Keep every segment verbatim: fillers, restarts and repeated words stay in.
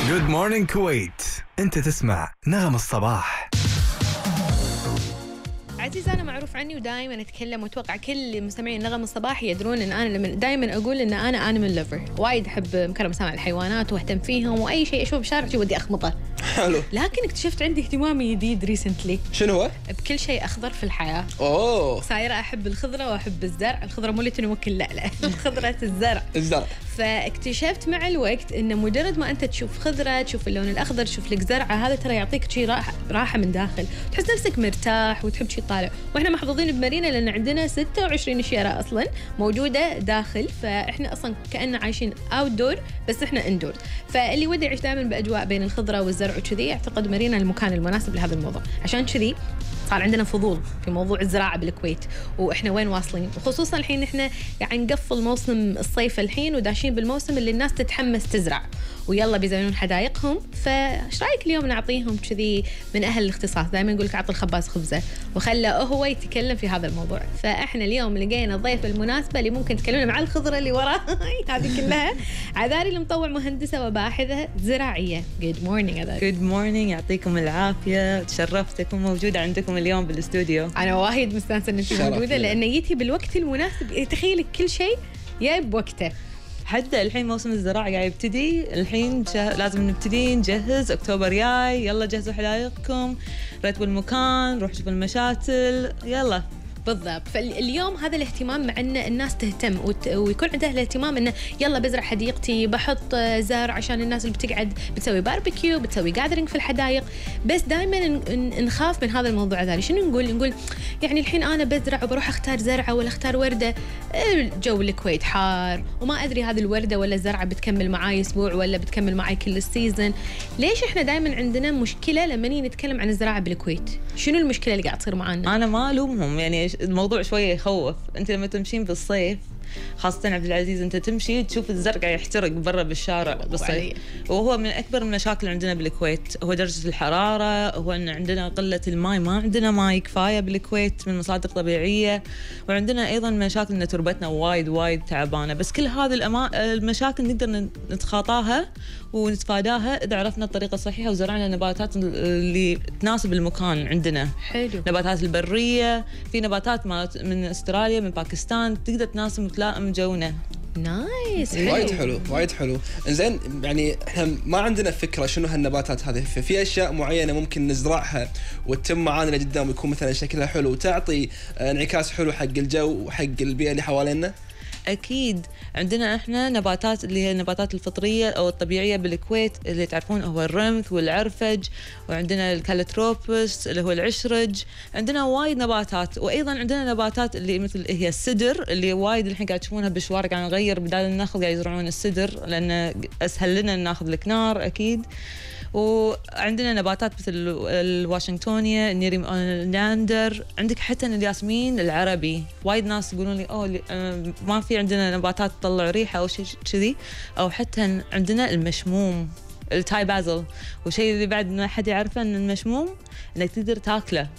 Good morning كويت. أنت تسمع نغم الصباح. عزيز، أنا معروف عني ودائما أتكلم، وأتوقع كل مستمعين نغم الصباح يدرون أن أنا لما دائما أقول أن أنا أنيمال لوفر، وايد أحب مكرم مسامع الحيوانات واهتم فيهم، وأي شيء أشوفه بالشارع ودي أخمطه. حلو. لكن اكتشفت عندي اهتمام جديد ريسنتلي. شنو هو؟ بكل شيء أخضر في الحياة. أوه. صايرة أحب الخضرة وأحب الزرع. الخضرة مو اللي تنوكل، لا لا الخضرة الزرع. الزرع. فاكتشفت مع الوقت إن مجرد ما أنت تشوف خضرة، تشوف اللون الأخضر، تشوف لك زرعة، هذا ترى يعطيك شيء راحة راحة من داخل، تحس نفسك مرتاح وتحب شيء طالع. وإحنا محظوظين بمارينا لأن عندنا ستة وعشرين شيرة أصلاً موجودة داخل، فإحنا أصلاً كأننا عايشين أوتدور بس إحنا إندور. فاللي ودي يعيش دائماً بأجواء بين الخضرة والزرع وكذي، أعتقد مارينا المكان المناسب لهذا الموضوع. عشان كذي صار عندنا فضول في موضوع الزراعة بالكويت، وإحنا وين واصلين، وخصوصاً الحين إحنا يعني نقفل موسم الصيف الحين وداشين بالموسم اللي الناس تتحمس تزرع ويلا بيزينون حدائقهم. فايش رايك اليوم نعطيهم كذي من اهل الاختصاص؟ دائما نقول لك اعطي الخباز خبزه، وخلى هو يتكلم في هذا الموضوع. فاحنا اليوم لقينا الضيف المناسبه اللي ممكن تكلمنا مع الخضره اللي ورا هذه كلها. عذاري المطوع مهندسه وباحثه زراعيه. جود مورنينج عذاري. جود مورنينج، يعطيكم العافيه. تشرفت اكون موجوده عندكم اليوم بالاستوديو. انا وايد مستانسه انك موجوده لان جيتي بالوقت المناسب. تخيلي كل شيء جاي بوقته. حتى الحين موسم الزراعة قاعد يبتدي، الحين جه... لازم نبتدي نجهز. أكتوبر جاي، يلا جهزوا حدائقكم، رتبوا المكان، روحوا شوفوا المشاتل، يلا. بالضبط. فاليوم هذا الاهتمام، مع ان الناس تهتم وت... ويكون عندها الاهتمام انه يلا بزرع حديقتي، بحط زرع عشان الناس اللي بتقعد بتسوي باربيكيو، بتسوي جاذرينج في الحدائق. بس دائما نخاف من هذا الموضوع ذا. شنو نقول؟ نقول يعني الحين انا بزرع وبروح اختار زرعه ولا اختار ورده، الجو الكويت حار وما ادري هذه الورده ولا الزرعه بتكمل معاي اسبوع ولا بتكمل معاي كل السيزون. ليش احنا دائما عندنا مشكله لما نيجي نتكلم عن الزراعه بالكويت؟ شنو المشكله اللي قاعد تصير معانا؟ انا ما الومهم، يعني الموضوع شويه يخوف. انت لما تمشين بالصيف، خاصة عبد العزيز، انت تمشي تشوف الزرع قاعد يحترق برا بالشارع بالصيف، وهو من اكبر المشاكل عندنا بالكويت هو درجة الحرارة، هو ان عندنا قلة الماء، ما عندنا ماء كفاية بالكويت من مصادر طبيعية، وعندنا ايضا مشاكل ان تربتنا وايد وايد تعبانة. بس كل هذه الأما... المشاكل نقدر نتخطاها ونتفاداها اذا عرفنا الطريقة الصحيحة وزرعنا النباتات اللي تناسب المكان عندنا. حلو. نباتات البرية، في نباتات من استراليا من باكستان تقدر تناسب وتلائم جونا. نايس. حلو. وايد حلو وايد حلو. انزين، يعني احنا ما عندنا فكره شنو هالنباتات هذه، في اشياء معينه ممكن نزرعها وتتم معانا لقدام ويكون مثلا شكلها حلو وتعطي انعكاس حلو حق الجو وحق البيئه اللي حوالينا. أكيد عندنا إحنا نباتات اللي هي النباتات الفطرية أو الطبيعية بالكويت اللي تعرفون هو الرمث والعرفج، وعندنا الكالتروبس اللي هو العشرج. عندنا وايد نباتات، وأيضا عندنا نباتات اللي مثل هي السدر اللي وايد الحين قاعد تشوفونها بالشوارع، قاعد نغير بدال النخل قاعد يزرعون السدر لأن أسهل لنا ناخذ الكنار أكيد. وعندنا نباتات مثل الواشنطونيا، النيري لاندر، عندك حتى الياسمين العربي. وايد ناس يقولون لي اوه ما في عندنا نباتات تطلع ريحه او شيء كذي، او حتى عندنا المشموم التاي بازل. وشيء اللي بعد ما حد يعرفه ان المشموم انك تقدر تاكله.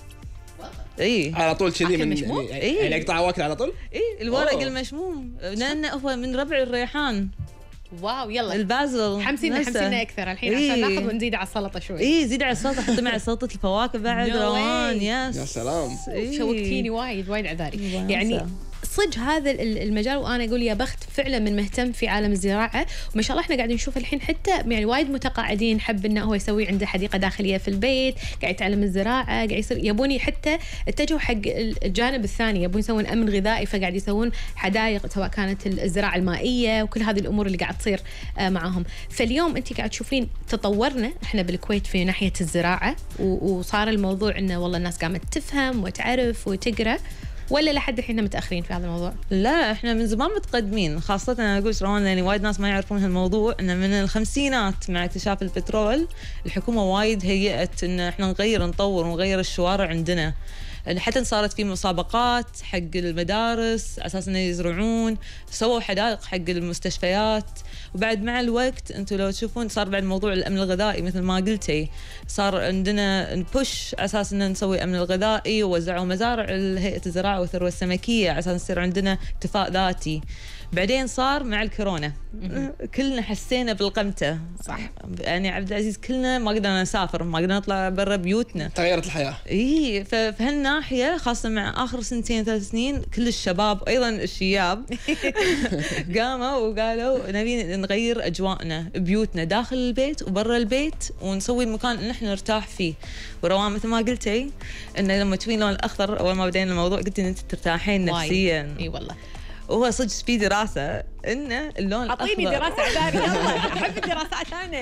اي على طول كذي من يعني, إيه؟ يعني اقطع واكل على طول. اي الورق أوه. المشموم لانه هو من ربع الريحان. واو، يلا البازل حمسينا حمسينا اكثر الحين. إيه؟ عشان ناخذ ونزيد على السلطه شوي. اي زيد على السلطه، حطي مع سلطه الفواكه بعد روان. يس يا سلام. إيه؟ شوقتيني وايد وايد عذاري يعني صدق هذا المجال. وانا اقول يا بخت فعلا من مهتم في عالم الزراعه، وما شاء الله احنا قاعدين نشوف الحين حتى يعني وايد متقاعدين حب انه هو يسوي عنده حديقه داخليه في البيت، قاعد يتعلم الزراعه، قاعد يصير يبوني حتى اتجهوا حق الجانب الثاني، يبون يسوون امن غذائي، فقاعد يسوون حدائق سواء كانت الزراعه المائيه وكل هذه الامور اللي قاعد تصير معاهم. فاليوم انت قاعد تشوفين تطورنا احنا بالكويت في ناحيه الزراعه، وصار الموضوع انه والله الناس قامت تفهم وتعرف وتقرا، ولا لحد الحين متأخرين في هذا الموضوع؟ لا احنا من زمان متقدمين، خاصة انا اقول روان يعني وايد ناس ما يعرفون هالموضوع، ان من الخمسينات مع اكتشاف البترول الحكومة وايد هيئت ان احنا نغير نطور ونغير الشوارع عندنا. حتى صارت في مسابقات حق المدارس اساس انه يزرعون، سووا حدائق حق المستشفيات. وبعد مع الوقت انتم لو تشوفون صار بعد موضوع الامن الغذائي مثل ما قلتي، صار عندنا نبوش اساس ان نسوي امن الغذائي، ووزعوا مزارع هيئه الزراعه والثروه السمكيه على اساس يصير عندنا اكتفاء ذاتي. بعدين صار مع الكورونا كلنا حسينا بالقمته. صح. يعني عبد العزيز كلنا ما قدرنا نسافر، ما قدرنا نطلع برا بيوتنا، تغيرت الحياه. اي فهالناحيه خاصه مع اخر سنتين ثلاث سنين كل الشباب ايضا الشياب قاموا وقالوا نبي نغير اجواءنا بيوتنا داخل البيت وبرا البيت، ونسوي المكان اللي نحن نرتاح فيه. وروان مثل ما قلتي انه لما تشوفين اللون الاخضر اول ما بدينا الموضوع قلتي ان انت ترتاحين نفسيا. اي والله. وهو صدق في دراسه ان اللون الاخضر، اعطيني دراسه عباري يلا احب الدراسات انا.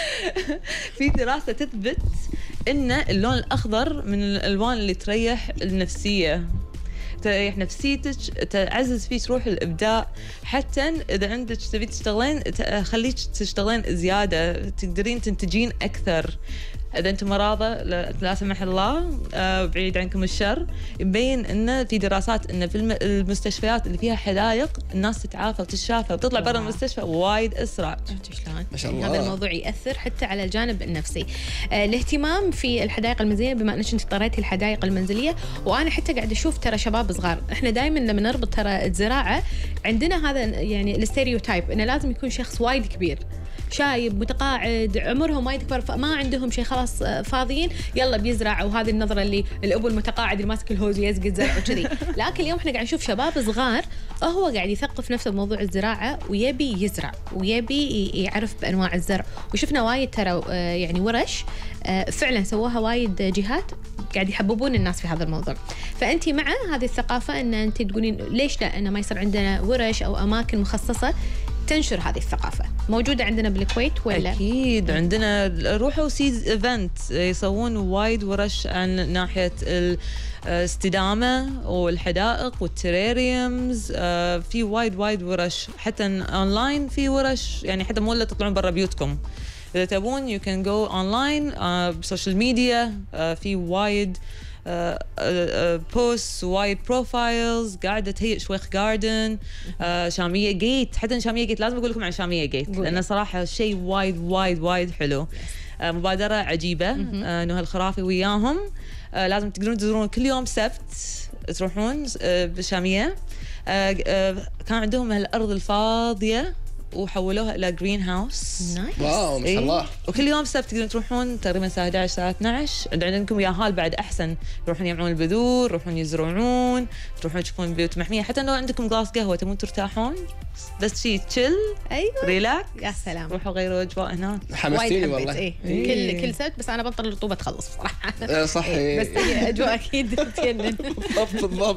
في دراسه تثبت ان اللون الاخضر من الالوان اللي تريح النفسيه، تريح نفسيتك، تعزز فيك روح الابداع. حتى اذا عندك تبي تشتغلين خليك تشتغلين زياده، تقدرين تنتجين اكثر. اذا انتم مرضى لا سمح الله آه بعيد عنكم الشر، يبين ان في دراسات ان في المستشفيات اللي فيها حدائق الناس تتعافى وتتشافى وتطلع برا المستشفى وايد اسرع. شلون؟ ما شاء الله. هذا الموضوع ياثر حتى على الجانب النفسي. آه الاهتمام في الحدائق المنزليه، بما انك انت طريتي الحدائق المنزليه، وانا حتى قاعده اشوف ترى شباب صغار، احنا دائما لما نربط ترى الزراعه عندنا هذا يعني الاستيريوتايب انه لازم يكون شخص وايد كبير، شايب متقاعد عمرهم وايد كبر، فما عندهم شيء خلاص فاضيين يلا بيزرع، وهذه النظره اللي الابو المتقاعد اللي ماسك الهوز ويسقي الزرع وكذي. لكن اليوم احنا قاعد نشوف شباب صغار هو قاعد يثقف نفسه بموضوع الزراعه ويبي يزرع ويبي يعرف بانواع الزرع. وشفنا وايد ترى يعني ورش فعلا سووها وايد جهات قاعد يحببون الناس في هذا الموضوع. فانت مع هذه الثقافه ان انت تقولين ليش لا انه ما يصير عندنا ورش او اماكن مخصصه تنشر هذه الثقافة؟ موجودة عندنا بالكويت ولا؟ أكيد عندنا. روحوا سيز إيفنت يسوون وايد ورش عن ناحية الاستدامة والحدائق والتراريومز. في وايد وايد ورش حتى أونلاين، في ورش يعني حتى مو إلا تطلعون برا بيوتكم. إذا تبون you can go online بسوشيال ميديا. في وايد بوست وايد بروفايلز قاعده تهيئ شويخ جاردن. uh, شاميه جيت، حتى شاميه جيت لازم اقول لكم عن شاميه جيت لانه صراحه شيء وايد وايد وايد حلو. uh, مبادره عجيبه. uh, نهى الخرافي وياهم. uh, لازم تقدرون تزورون كل يوم سبت تروحون uh, بشاميه. uh, uh, كان عندهم هالارض الفاضيه وحولوها الى جرين هاوس. واو ما شاء الله. إيه؟ وكل يوم سبت تقدرون تروحون تقريبا الساعه احد عشر الساعه اثني عشر. عندكم ياهال بعد احسن، يروحون يجمعون البذور، يروحون يزرعون، تروحون تشوفون بيوت محميه. حتى لو عندكم غلاس قهوه تبون ترتاحون بس شيء تشل. ايوه ريلاكس. يا سلام. روحوا غيروا اجواء هناك. حمستيني والله. إيه؟ إيه؟ كل كل سبت بس انا بنطر الرطوبه تخلص بصراحه. صح. إيه؟ بس هي اجواء اكيد تجنن. بالضبط بالضبط.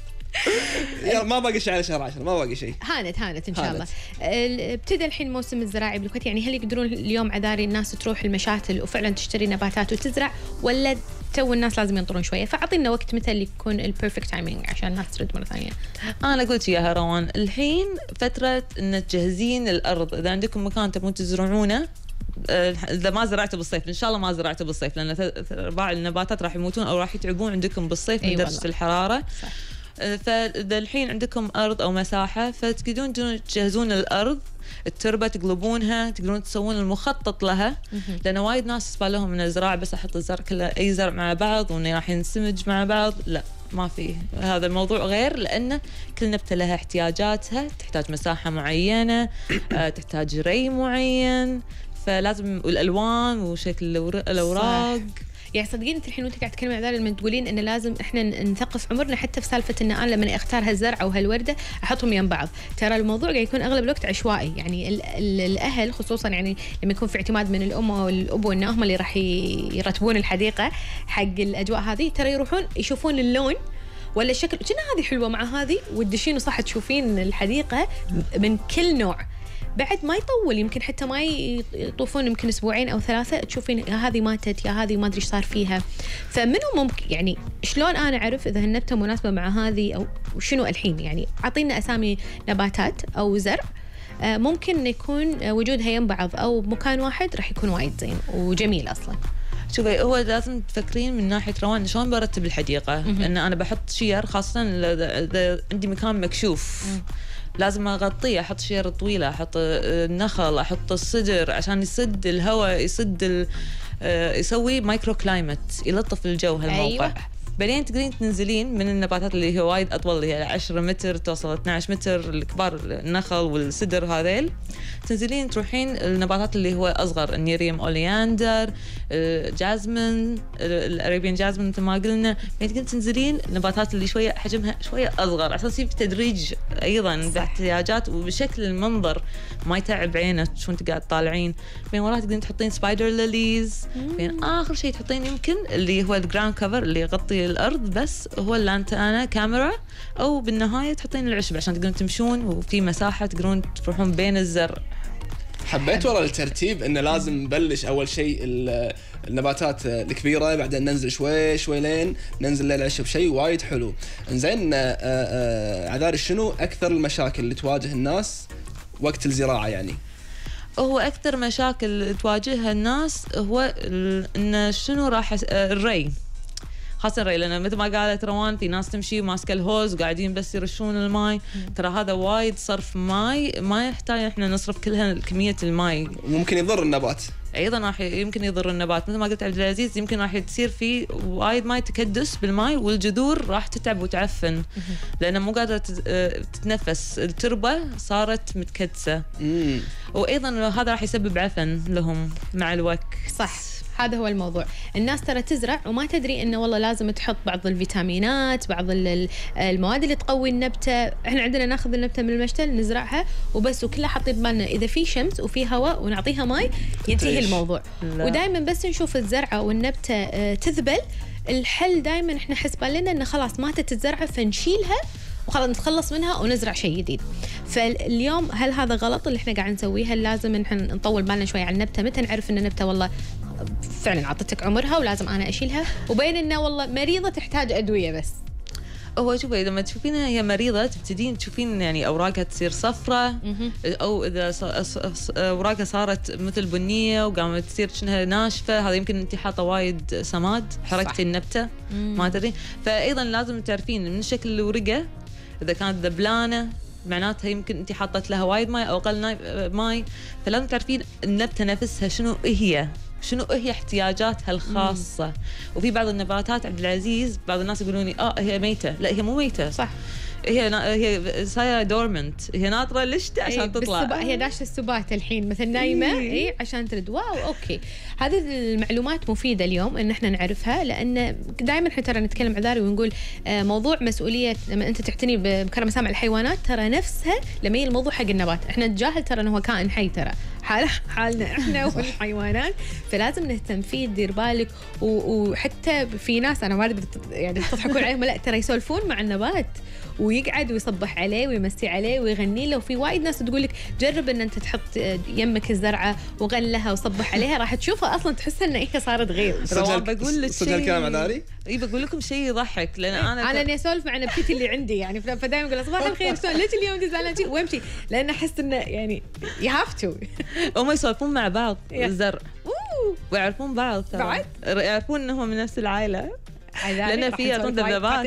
يلا ما باقي شيء على شهر عشرة، ما باقي شيء. هانت هانت ان شاء هانت. الله. ابتدى الحين موسم الزراعي بالكويت، يعني هل يقدرون اليوم عذاري الناس تروح المشاتل وفعلا تشتري نباتات وتزرع، ولا تو الناس لازم ينطرون شويه؟ فاعطينا وقت متى اللي يكون البيرفكت تايمينج عشان الناس ترد مره ثانيه. انا قلت يا روان الحين فتره ان تجهزين الارض. اذا عندكم مكان تبون تزرعونه، اذا ما زرعته بالصيف ان شاء الله ما زرعته بالصيف، لان ارباع النباتات راح يموتون او راح يتعبون عندكم بالصيف من أي درجه والله. الحراره. صح. فاذا الحين عندكم ارض او مساحه فتقدرون تجهزون الارض، التربه تقلبونها، تقدرون تسوون المخطط لها. لان وايد ناس بالهم ان الزراعه بس احط الزرع كله اي زرع مع بعض وانه راح ينسمج مع بعض. لا ما في، هذا الموضوع غير، لان كل نبته لها احتياجاتها، تحتاج مساحه معينه، تحتاج ري معين، فلازم والالوان وشكل الاوراق. يعني صدقين انت الحين وانت قاعد تتكلمي عن ذلك لما تقولين ان لازم احنا نثقف عمرنا حتى في سالفه ان انا لما اختار هالزرع او هالورده احطهم يم بعض. ترى الموضوع قاعد يكون اغلب الوقت عشوائي، يعني ال ال الاهل خصوصا يعني لما يكون في اعتماد من الام او الابو ان هم اللي راح يرتبون الحديقه حق الاجواء هذه، ترى يروحون يشوفون اللون ولا الشكل، كنا هذه حلوه مع هذه وتدشين وصح تشوفين الحديقه من كل نوع. بعد ما يطول، يمكن حتى ما يطوفون يمكن اسبوعين او ثلاثه تشوفين يا هذه ماتت يا هذه ما ادري ايش صار فيها. فمنو ممكن يعني شلون انا اعرف اذا النبته مناسبه مع هذه او شنو الحين؟ يعني اعطينا اسامي نباتات او زرع ممكن يكون وجودها يم بعض او بمكان واحد راح يكون وايد زين وجميل اصلا. شوفي هو لازم تفكرين من ناحيه روان شلون برتب الحديقه. ان انا بحط شير، خاصه اذا عندي مكان مكشوف مم. لازم اغطيه، احط شير طويله، احط النخل، احط الصدر عشان يسد الهواء، يسد يسوي مايكرو كلايمت، يلطف الجو هالموقع. أيوة. بعدين تقدرين تنزلين من النباتات اللي هي وايد اطول اللي هي عشرة متر توصل اثنا عشر متر الكبار النخل والسدر هذيل، تنزلين تروحين النباتات اللي هو اصغر النيريوم اولياندر الجازمن الاريبيان جازمن مثل ما قلنا. بعدين تنزلين النباتات اللي شويه حجمها شويه اصغر عشان يصير تدريج ايضا باحتياجات وبشكل المنظر ما يتعب عينك شو انت قاعد طالعين. بين وراها تقدرين تحطين سبايدر ليليز. بين اخر شيء تحطين يمكن اللي هو الجراوند كفر اللي يغطي الارض بس هو اللانتانا كاميرا، او بالنهايه تحطين العشب عشان تقدرون تمشون وفي مساحه تقدرون تروحون بين الزرع. حبيت والله الترتيب انه لازم نبلش اول شيء النباتات الكبيره بعدين ننزل شوي شوي لين ننزل للعشب، شيء وايد حلو. انزين عذاري شنو اكثر المشاكل اللي تواجه الناس وقت الزراعه؟ يعني هو اكثر مشاكل تواجهها الناس هو ان شنو راح الري، خاصة الري، لأن مثل ما قالت روان في ناس تمشي ماسكة الهوز وقاعدين بس يرشون الماي. ترى هذا وايد صرف ماي، ما يحتاج احنا نصرف كلها كمية الماي، ممكن يضر النبات. ايضا راح يمكن يضر النبات مثل ما قلت عبد العزيز، يمكن راح تصير في وايد ماي تكدس بالماء والجذور راح تتعب وتعفن لأنها مو قادرة تتنفس، التربة صارت متكدسة. وايضا هذا راح يسبب عفن لهم مع الوقت. صح، هذا هو الموضوع. الناس ترى تزرع وما تدري انه والله لازم تحط بعض الفيتامينات، بعض المواد اللي تقوي النبته. احنا عندنا ناخذ النبته من المشتل نزرعها وبس، وكلها حاطين بالنا اذا في شمس وفي هواء ونعطيها ماي ينتهي الموضوع. ودائما بس نشوف الزرعه والنبته تذبل، الحل دائما احنا حسب لنا انه خلاص ماتت الزرعه فنشيلها وخلاص نتخلص منها ونزرع شيء جديد. فاليوم هل هذا غلط اللي احنا قاعد نسويه؟ هل لازم نحن نطول بالنا شوي على النبته؟ متى نعرف ان النبته والله فعلا عطتك عمرها ولازم انا اشيلها، وبين انه والله مريضه تحتاج ادويه بس؟ هو شوفي لما تشوفينها هي مريضه تبتدين تشوفين يعني اوراقها تصير صفراء، او اذا اوراقها صارت مثل بنيه وقامت تصير شنها ناشفه، هذا يمكن انت حاطه وايد سماد حركتي النبته ما تدري. فايضا لازم تعرفين من شكل الورقه اذا كانت ذبلانه معناتها يمكن انت حطت لها وايد ماي او اقل ماي. فلازم تعرفين النبته نفسها شنو هي شنو هي احتياجاتها الخاصة. مم. وفي بعض النباتات عبد العزيز بعض الناس يقولون لي اه هي ميتة، لا هي مو ميتة. صح، هي نا... هي صايره دورمنت، هي ناطره للشتاء عشان تطلع. هي داشة السبات الحين مثل نايمه اي إيه عشان ترد. واو اوكي، هذه المعلومات مفيده اليوم ان احنا نعرفها، لان دائما احنا ترى نتكلم عذاري ونقول موضوع مسؤوليه لما انت تعتني بكرم مسامع الحيوانات ترى نفسها لما هي الموضوع حق النبات. احنا نتجاهل ترى انه هو كائن حي، ترى حال حالنا احنا والحيوانات، فلازم نهتم فيه. تدير بالك، وحتى في ناس انا ما ادري يعني تضحكون عليهم، لا ترى يسولفون مع النبات ويقعد ويصبح عليه ويمسي عليه ويغني له. وفي وايد ناس تقول لك جرب ان انت تحط يمك الزرعه وغلها وصبح عليها، راح تشوفها اصلا تحسها ان هي صارت غير. بقول لك صدق الكلام عذاري؟ اي بقول لكم شيء يضحك، لان انا انا اني اسولف مع نبتتي اللي عندي يعني، فدائما اقول صباح الخير شلون ليش اليوم انت زعلانه وامشي، لان احس انه يعني يو هاف تو هم يسولفون مع بعض الزرع ويعرفون بعض بعد يعرفون انهم من نفس العائله، لأن في يعطون ذبذبات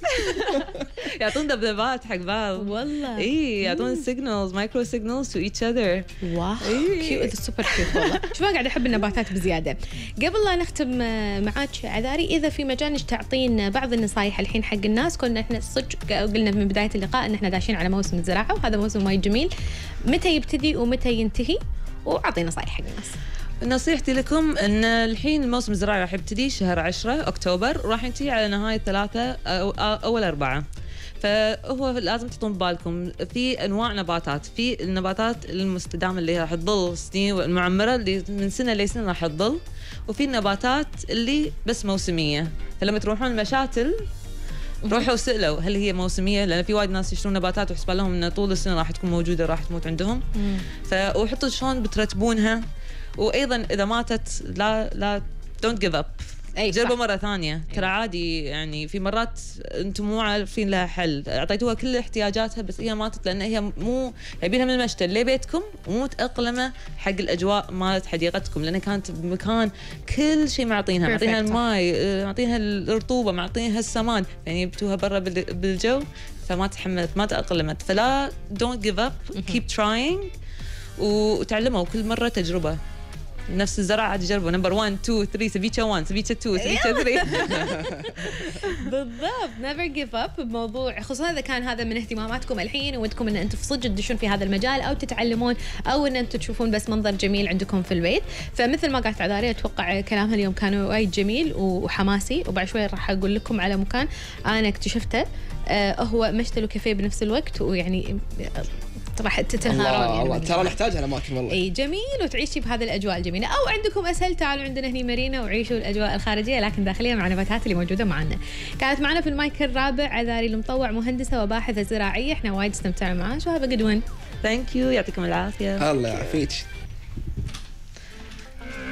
يعطون ذبذبات حق بعض والله. اي يعطون سيجنالز مايكرو سيجنالز تو ايتش اذر. واو كيوت، سوبر كيوت والله. شوف انا قاعد احب النباتات بزياده. قبل لا نختم معاك عذاري، اذا في مجال تعطين بعض النصائح الحين حق الناس، كنا احنا صدق قلنا من بدايه اللقاء ان احنا داشين على موسم الزراعه وهذا موسم وايد جميل، متى يبتدي ومتى ينتهي؟ واعطي نصائح حق الناس. نصيحتي لكم ان الحين الموسم الزراعي راح يبتدي شهر عشرة اكتوبر وراح ينتهي على نهايه ثلاثة أو اول أربعة. فهو لازم تحطون ببالكم في انواع نباتات، في النباتات المستدامه اللي راح تظل سنين والمعمره اللي من سنه لسنه راح تظل، وفي النباتات اللي بس موسميه. فلما تروحون المشاتل روحوا سألوا هل هي موسميه، لان في وايد ناس يشترون نباتات ويحسب لهم ان طول السنه راح تكون موجوده راح تموت عندهم. فحطوا شلون بترتبونها. وايضا اذا ماتت لا لا دونت جيف اب، جربوا مره ثانيه. ترى عادي يعني، في مرات انتم مو عارفين لها حل، اعطيتوها كل احتياجاتها بس هي ماتت لان هي مو جايبينها من المشتل لبيتكم ومو متاقلمه حق الاجواء مالت حديقتكم، لان كانت بمكان كل شيء معطينها، معطينها الماي، معطينها الرطوبه، معطينها السمان، يعني جبتوها برا بالجو فما تحملت ما تاقلمت. فلا دونت جيف اب، كيب تراينج، وتعلموا كل مره تجربه. نفس الزرع عاد يجربوا نمبر واحد اثنين ثلاثة سبيتشا واحد سبيتشا اثنين سبيتشا ثلاثة. بالضبط never give up بموضوع، خصوصا اذا كان هذا من اهتماماتكم الحين ودكم ان انتم في صدق تدشون في هذا المجال او تتعلمون او ان انتم تشوفون بس منظر جميل عندكم في البيت. فمثل ما قالت عذاري اتوقع كلامها اليوم كان وايد جميل وحماسي، وبعد شوي راح اقول لكم على مكان انا اكتشفته آه هو مشتل وكافيه بنفس الوقت، ويعني راح تتنهارون الله يعني ترى نحتاج هالاماكن والله. اي جميل، وتعيشي بهذه الاجواء الجميله. او عندكم اسهل تعالوا عندنا هني مارينا وعيشوا الاجواء الخارجيه لكن داخليه مع النباتات اللي موجوده معنا. كانت معنا في المايك الرابع عذاري المطوع، مهندسه وباحثه زراعيه، احنا وايد استمتعنا معاها. شو هذا جود وين. ثانك يو، يعطيكم العافيه. الله يعافيك.